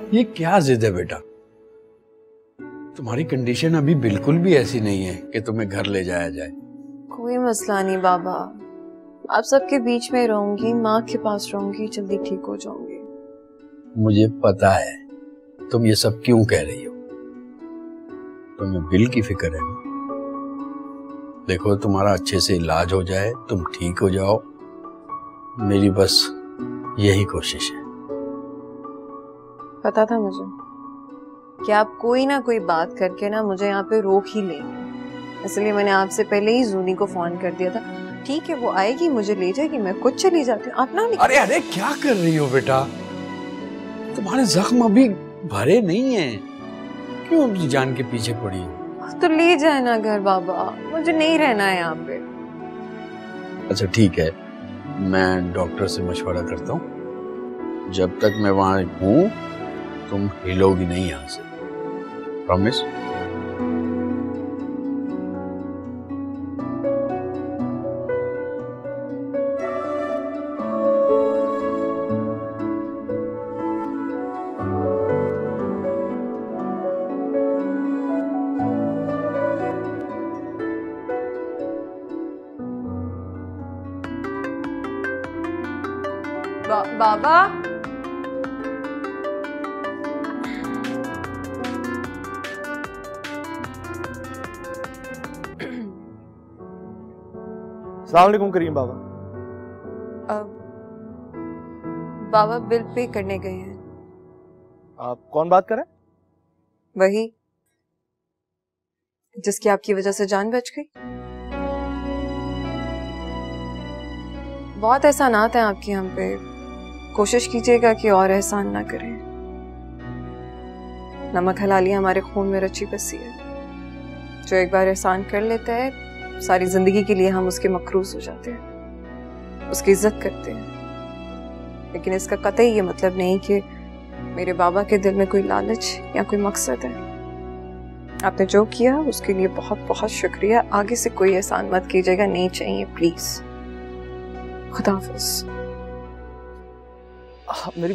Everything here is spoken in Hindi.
ये क्या जिद है बेटा? तुम्हारी कंडीशन अभी बिल्कुल भी ऐसी नहीं है कि तुम्हें घर ले जाया जाए। कोई मसला नहीं बाबा, आप सबके बीच में रहूंगी, माँ के पास रहूंगी, जल्दी ठीक हो जाऊंगी। मुझे पता है तुम ये सब क्यों कह रही हो। तुम्हें बिल की फिक्र है ना। देखो तुम्हारा अच्छे से इलाज हो जाए, तुम ठीक हो जाओ, मेरी बस यही कोशिश है। पता था मुझे कि आप कोई ना कोई बात करके ना मुझे यहाँ पे रोक ही लेंगे, इसलिए मैंने आपसे पहले ही जूनी को फोन कर दिया था। ठीक है, वो आएगी, मुझे ले जाएगी, मैं खुद चली जाती हूँ, आप ना। अरे अरे क्या कर रही हो बेटा? तुम्हारे जख्म अभी भरे नहीं हैं, क्यों अपनी जान के पीछे पड़ी हो? तो ले जाए ना घर बाबा, मुझे नहीं रहना है यहाँ पे। अच्छा ठीक है, मैं डॉक्टर से मशवरा करता हूँ। जब तक मैं वहां हूँ तुम हिलोगी नहीं यहाँ से, प्रॉमिस? बाबा अस्सलाम वालेकुम करीम बाबा। बाबा बिल पे करने गए हैं। आप कौन बात कर रहे हैं? वही जिसकी आपकी वजह से जान बच गई। बहुत एहसानात हैं आपके हम पे, कोशिश कीजिएगा कि और एहसान ना करें। नमक हलाली हमारे खून में रची बसी है, जो एक बार एहसान कर लेता है सारी जिंदगी के लिए हम उसके मकरूज हो जाते हैं, उसकी इज्जत करते हैं। लेकिन इसका कतई ये मतलब नहीं कि मेरे बाबा के दिल में कोई लालच या कोई मकसद है। आपने जो किया उसके लिए बहुत बहुत शुक्रिया। आगे से कोई एहसान मत कीजिएगा, नहीं चाहिए प्लीज। खुदा हाफिज। मेरी